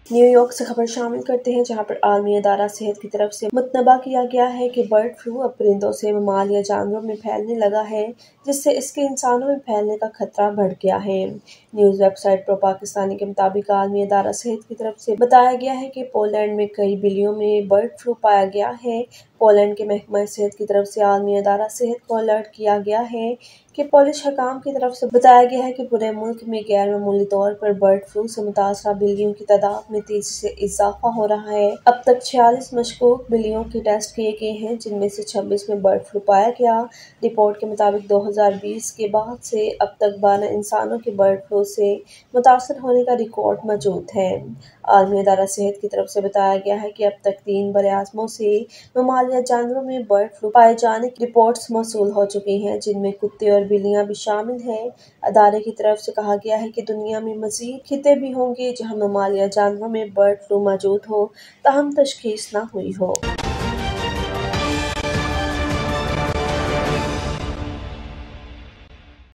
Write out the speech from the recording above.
New York से खबर शामिल करते हैं, जहां पर आलमी अदारा सेहत की तरफ से मुतनबा किया गया है कि बर्ड फ्लू अब परिंदों से ममाल या जानवरों में फैलने लगा है, जिससे इसके इंसानों में फैलने का खतरा बढ़ गया है। न्यूज़ वेबसाइट प्रो पाकिस्तानी के मुताबिक आलमी अदारा सेहत की तरफ से बताया गया है कि पोलैंड में कई बिल्लियों में बर्ड फ्लू पाया गया है। पोलैंड के महकमा सेहत की तरफ से आलमी अदारा सेहत को अलर्ट किया गया है कि पुलिस हकाम की तरफ से बताया गया है कि पूरे मुल्क में गैर मामूली तौर पर बर्ड फ्लू से मुतासरा बिल्लियों की तादाद में तेजी से इजाफा हो रहा है। अब तक 46 मशकूक बिल्लियों के टेस्ट किए गए हैं, जिनमें से 26 में बर्ड फ्लू पाया गया। रिपोर्ट के मुताबिक 2020 के बाद से अब तक 12 इंसानों के बर्ड फ्लू से मुतासर होने का रिकॉर्ड मौजूद है। आलमी अदारा सेहत की तरफ से बताया गया है कि अब तक 3 बरे-आज़मों से ममालिया जानवरों में बर्ड फ्लू पाए जाने की रिपोर्ट्स मौसूल हो चुकी हैं, जिनमें कुत्ते और बिल्लियां भी शामिल हैं। अदारे की तरफ से कहा गया है कि दुनिया में मज़ीद खिते भी होंगे जहां ममालिया जानवरों में बर्ड फ्लू मौजूद हो, ताहम तशखीस न हुई हो।